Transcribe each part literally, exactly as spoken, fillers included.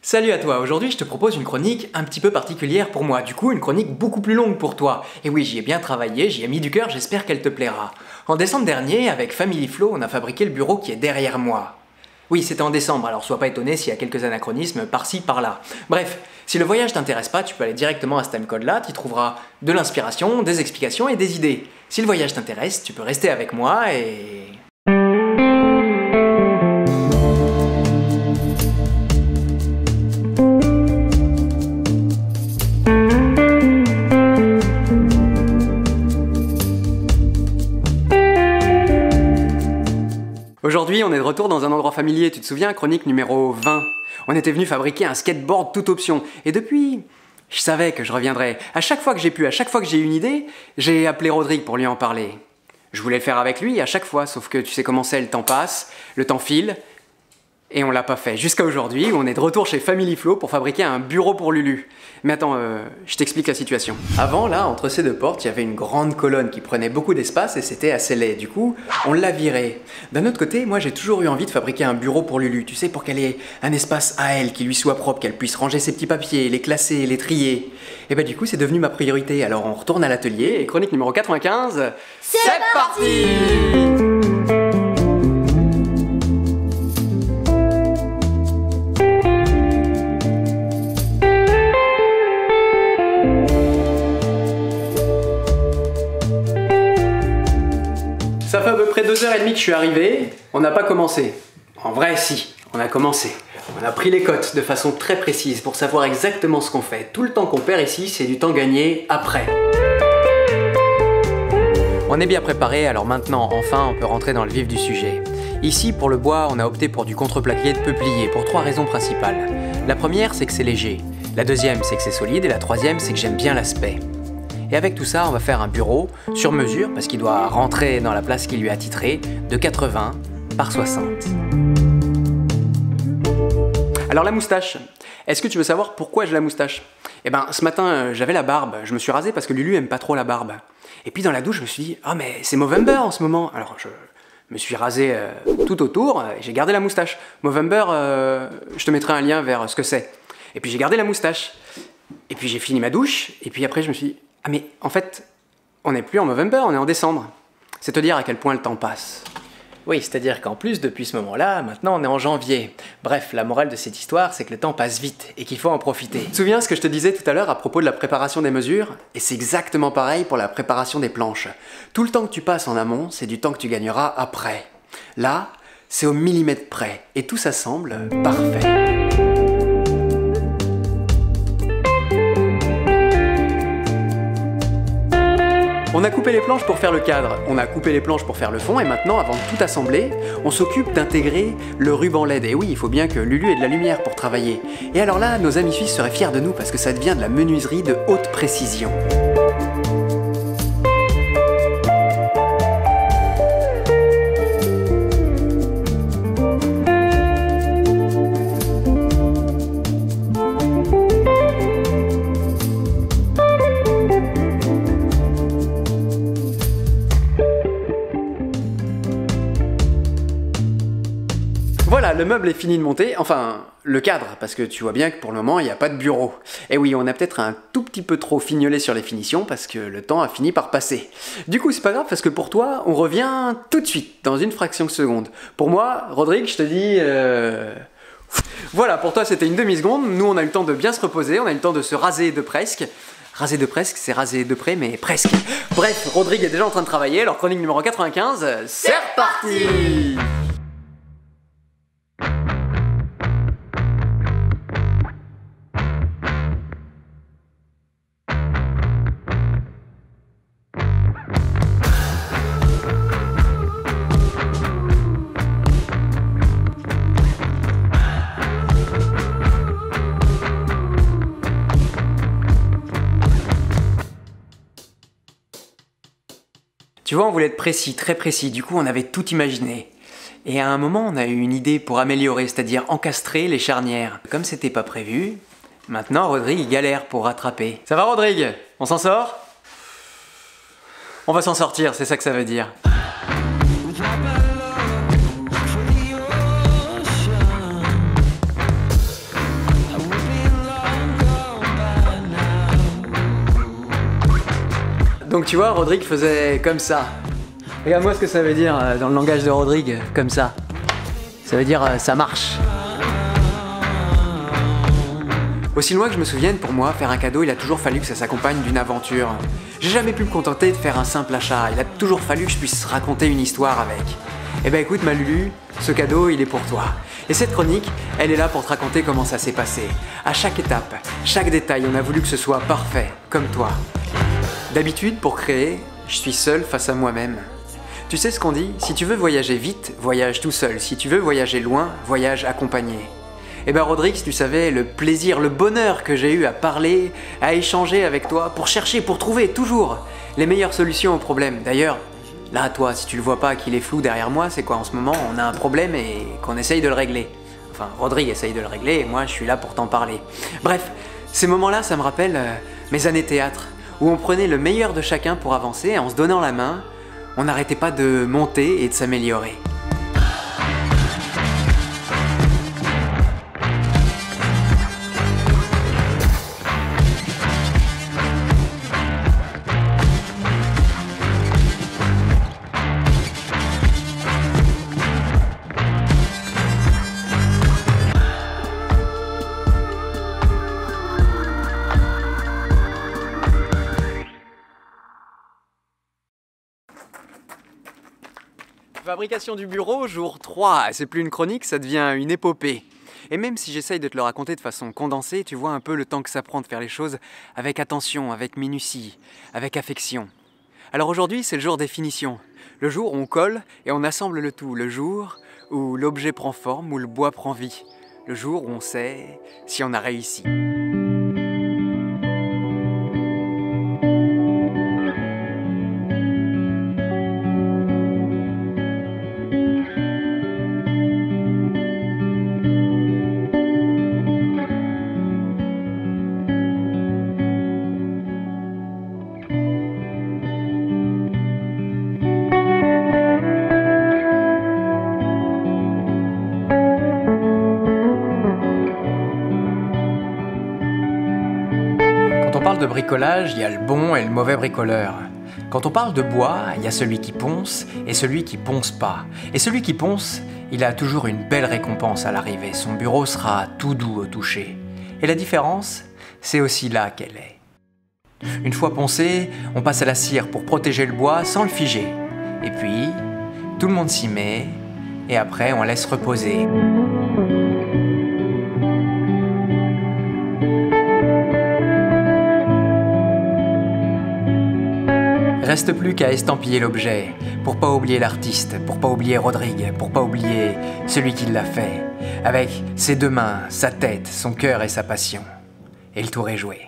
Salut à toi, aujourd'hui je te propose une chronique un petit peu particulière pour moi, du coup une chronique beaucoup plus longue pour toi. Et oui, j'y ai bien travaillé, j'y ai mis du cœur, j'espère qu'elle te plaira. En décembre dernier, avec Family Flow, on a fabriqué le bureau qui est derrière moi. Oui, c'était en décembre, alors sois pas étonné s'il y a quelques anachronismes par-ci, par-là. Bref, si le voyage t'intéresse pas, tu peux aller directement à ce timecode-là, tu y trouveras de l'inspiration, des explications et des idées. Si le voyage t'intéresse, tu peux rester avec moi et... Aujourd'hui, on est de retour dans un endroit familier, tu te souviens, chronique numéro vingt. On était venu fabriquer un skateboard toute option, et depuis, je savais que je reviendrais. À chaque fois que j'ai pu, à chaque fois que j'ai eu une idée, j'ai appelé Rodrigue pour lui en parler. Je voulais le faire avec lui à chaque fois, sauf que tu sais comment c'est, le temps passe, le temps file, et on l'a pas fait. Jusqu'à aujourd'hui, où on est de retour chez Family Flow pour fabriquer un bureau pour Lulu. Mais attends, euh, je t'explique la situation. Avant, là, entre ces deux portes, il y avait une grande colonne qui prenait beaucoup d'espace et c'était assez laid. Du coup, on l'a virée. D'un autre côté, moi j'ai toujours eu envie de fabriquer un bureau pour Lulu, tu sais, pour qu'elle ait un espace à elle, qui lui soit propre, qu'elle puisse ranger ses petits papiers, les classer, les trier. Et bah du coup, c'est devenu ma priorité. Alors on retourne à l'atelier et chronique numéro quatre-vingt-quinze, c'est parti! Ça fait à peu près deux heures trente que je suis arrivé, on n'a pas commencé. En vrai, si, on a commencé. On a pris les cotes de façon très précise pour savoir exactement ce qu'on fait. Tout le temps qu'on perd ici, c'est du temps gagné après. On est bien préparé, alors maintenant, enfin, on peut rentrer dans le vif du sujet. Ici, pour le bois, on a opté pour du contreplaqué de peuplier pour trois raisons principales. La première, c'est que c'est léger. La deuxième, c'est que c'est solide. Et la troisième, c'est que j'aime bien l'aspect. Et avec tout ça, on va faire un bureau sur mesure, parce qu'il doit rentrer dans la place qui lui est attitrée, de quatre-vingts par soixante. Alors la moustache, est-ce que tu veux savoir pourquoi j'ai la moustache? Eh ben, ce matin, j'avais la barbe, je me suis rasé parce que Lulu aime pas trop la barbe. Et puis dans la douche, je me suis dit, ah oh, mais c'est Movember en ce moment. Alors je me suis rasé euh, tout autour, et j'ai gardé la moustache. Movember, euh, je te mettrai un lien vers ce que c'est. Et puis j'ai gardé la moustache. Et puis j'ai fini ma douche, et puis après je me suis dit, ah mais en fait, on n'est plus en Movember, on est en décembre. C'est te dire à quel point le temps passe. Oui, c'est-à-dire qu'en plus, depuis ce moment-là, maintenant on est en janvier. Bref, la morale de cette histoire, c'est que le temps passe vite et qu'il faut en profiter. Tu te souviens ce que je te disais tout à l'heure à propos de la préparation des mesures? Et c'est exactement pareil pour la préparation des planches. Tout le temps que tu passes en amont, c'est du temps que tu gagneras après. Là, c'est au millimètre près et tout ça semble parfait. On a coupé les planches pour faire le cadre, on a coupé les planches pour faire le fond et maintenant, avant de tout assembler, on s'occupe d'intégrer le ruban L E D. Et oui, il faut bien que Lulu ait de la lumière pour travailler. Et alors là, nos amis suisses seraient fiers de nous parce que ça devient de la menuiserie de haute précision. Voilà, le meuble est fini de monter, enfin, le cadre, parce que tu vois bien que pour le moment, il n'y a pas de bureau. Et oui, on a peut-être un tout petit peu trop fignolé sur les finitions, parce que le temps a fini par passer. Du coup, c'est pas grave, parce que pour toi, on revient tout de suite, dans une fraction de seconde. Pour moi, Rodrigue, je te dis... Euh... Voilà, pour toi, c'était une demi-seconde. Nous, on a eu le temps de bien se reposer, on a eu le temps de se raser de presque. Raser de presque, c'est raser de près, mais presque. Bref, Rodrigue est déjà en train de travailler, alors chronique numéro quatre-vingt-quinze, c'est reparti! Tu vois, on voulait être précis, très précis, du coup on avait tout imaginé. Et à un moment, on a eu une idée pour améliorer, c'est-à-dire encastrer les charnières. Comme c'était pas prévu, maintenant Rodrigue il galère pour rattraper. Ça va Rodrigue? On s'en sort? On va s'en sortir, c'est ça que ça veut dire. Donc tu vois, Rodrigue faisait comme ça. Regarde-moi ce que ça veut dire euh, dans le langage de Rodrigue, comme ça. Ça veut dire euh, ça marche. Aussi loin que je me souvienne, pour moi, faire un cadeau, il a toujours fallu que ça s'accompagne d'une aventure. J'ai jamais pu me contenter de faire un simple achat, il a toujours fallu que je puisse raconter une histoire avec. Eh ben écoute ma Lulu, ce cadeau, il est pour toi. Et cette chronique, elle est là pour te raconter comment ça s'est passé. À chaque étape, chaque détail, on a voulu que ce soit parfait, comme toi. D'habitude, pour créer, je suis seul face à moi-même. Tu sais ce qu'on dit? Si tu veux voyager vite, voyage tout seul. Si tu veux voyager loin, voyage accompagné. Eh ben Rodrigue, si tu savais le plaisir, le bonheur que j'ai eu à parler, à échanger avec toi, pour chercher, pour trouver toujours les meilleures solutions aux problèmes. D'ailleurs, là toi, si tu le vois pas qu'il est flou derrière moi, c'est quoi en ce moment? On a un problème et qu'on essaye de le régler. Enfin, Rodrigue essaye de le régler et moi je suis là pour t'en parler. Bref, ces moments-là, ça me rappelle euh, mes années théâtre, où on prenait le meilleur de chacun pour avancer, en se donnant la main, on n'arrêtait pas de monter et de s'améliorer. Fabrication du bureau, jour trois. C'est plus une chronique, ça devient une épopée. Et même si j'essaye de te le raconter de façon condensée, tu vois un peu le temps que ça prend de faire les choses avec attention, avec minutie, avec affection. Alors aujourd'hui, c'est le jour des finitions. Le jour où on colle et on assemble le tout. Le jour où l'objet prend forme, où le bois prend vie. Le jour où on sait si on a réussi. Quand on parle de bricolage, il y a le bon et le mauvais bricoleur. Quand on parle de bois, il y a celui qui ponce et celui qui ponce pas. Et celui qui ponce, il a toujours une belle récompense à l'arrivée. Son bureau sera tout doux au toucher. Et la différence, c'est aussi là qu'elle est. Une fois poncé, on passe à la cire pour protéger le bois sans le figer. Et puis, tout le monde s'y met, et après on laisse reposer. Reste plus qu'à estampiller l'objet, pour pas oublier l'artiste, pour pas oublier Rodrigue, pour pas oublier celui qui l'a fait, avec ses deux mains, sa tête, son cœur et sa passion. Et le tour est joué.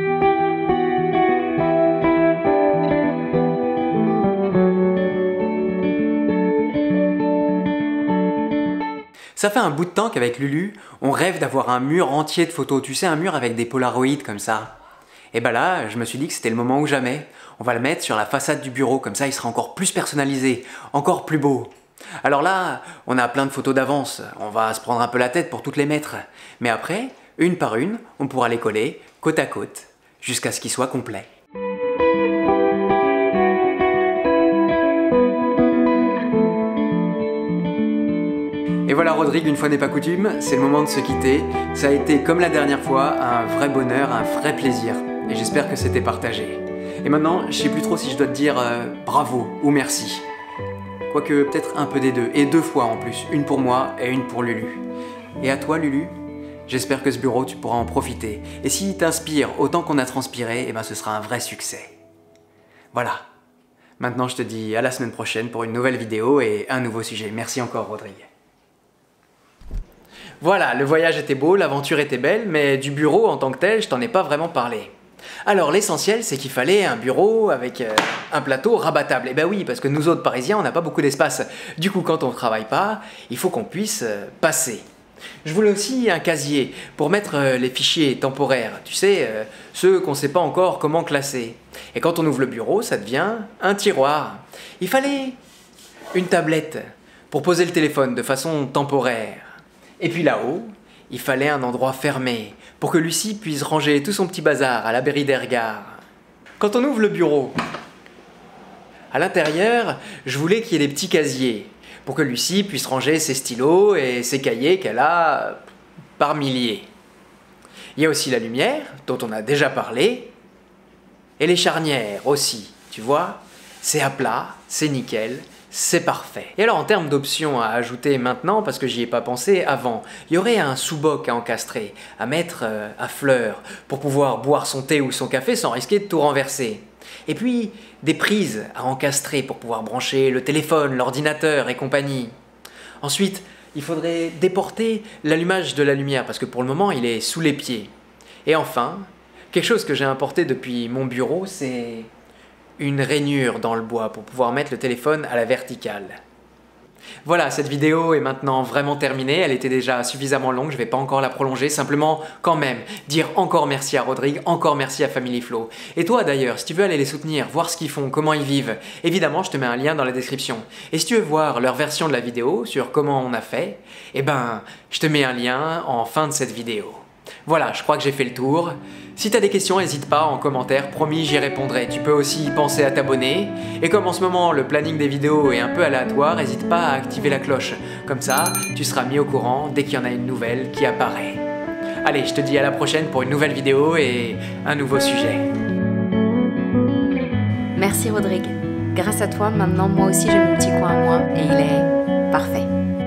Ça fait un bout de temps qu'avec Lulu, on rêve d'avoir un mur entier de photos, tu sais, un mur avec des polaroïdes comme ça. Et ben là, je me suis dit que c'était le moment ou jamais. On va le mettre sur la façade du bureau, comme ça il sera encore plus personnalisé, encore plus beau. Alors là, on a plein de photos d'avance, on va se prendre un peu la tête pour toutes les mettre. Mais après, une par une, on pourra les coller côte à côte, jusqu'à ce qu'ils soient complets. Et voilà Rodrigue, une fois n'est pas coutume, c'est le moment de se quitter. Ça a été, comme la dernière fois, un vrai bonheur, un vrai plaisir. Et j'espère que c'était partagé. Et maintenant, je sais plus trop si je dois te dire euh, bravo ou merci. Quoique peut-être un peu des deux, et deux fois en plus, une pour moi et une pour Lulu. Et à toi Lulu, j'espère que ce bureau tu pourras en profiter. Et s'il t'inspire autant qu'on a transpiré, eh ben ce sera un vrai succès. Voilà. Maintenant je te dis à la semaine prochaine pour une nouvelle vidéo et un nouveau sujet. Merci encore Rodrigue. Voilà, le voyage était beau, l'aventure était belle, mais du bureau en tant que tel, je t'en ai pas vraiment parlé. Alors l'essentiel, c'est qu'il fallait un bureau avec euh, un plateau rabattable. Et ben oui, parce que nous autres Parisiens, on n'a pas beaucoup d'espace. Du coup, quand on ne travaille pas, il faut qu'on puisse euh, passer. Je voulais aussi un casier pour mettre euh, les fichiers temporaires, tu sais, euh, ceux qu'on ne sait pas encore comment classer. Et quand on ouvre le bureau, ça devient un tiroir. Il fallait une tablette pour poser le téléphone de façon temporaire. Et puis là-haut, il fallait un endroit fermé pour que Lucie puisse ranger tout son petit bazar à l'abri des regards. Quand on ouvre le bureau, À l'intérieur, je voulais qu'il y ait des petits casiers pour que Lucie puisse ranger ses stylos et ses cahiers qu'elle a par milliers. Il y a aussi la lumière, dont on a déjà parlé, et les charnières aussi, tu vois. C'est à plat, c'est nickel, c'est parfait. Et alors en termes d'options à ajouter maintenant, parce que j'y ai pas pensé avant, il y aurait un sous-boc à encastrer, à mettre euh, à fleurs, pour pouvoir boire son thé ou son café sans risquer de tout renverser. Et puis des prises à encastrer pour pouvoir brancher le téléphone, l'ordinateur et compagnie. Ensuite, il faudrait déporter l'allumage de la lumière, parce que pour le moment il est sous les pieds. Et enfin, quelque chose que j'ai importé depuis mon bureau, c'est une rainure dans le bois pour pouvoir mettre le téléphone à la verticale. Voilà, cette vidéo est maintenant vraiment terminée, elle était déjà suffisamment longue, je ne vais pas encore la prolonger, simplement quand même dire encore merci à Rodrigue, encore merci à Family Flow. Et toi d'ailleurs, si tu veux aller les soutenir, voir ce qu'ils font, comment ils vivent, évidemment je te mets un lien dans la description. Et si tu veux voir leur version de la vidéo sur comment on a fait, eh ben je te mets un lien en fin de cette vidéo. Voilà, je crois que j'ai fait le tour. Si tu as des questions, n'hésite pas en commentaire, promis j'y répondrai. Tu peux aussi penser à t'abonner. Et comme en ce moment le planning des vidéos est un peu aléatoire, n'hésite pas à activer la cloche. Comme ça, tu seras mis au courant dès qu'il y en a une nouvelle qui apparaît. Allez, je te dis à la prochaine pour une nouvelle vidéo et un nouveau sujet. Merci Rodrigue. Grâce à toi, maintenant moi aussi j'ai mon petit coin à moi et il est parfait.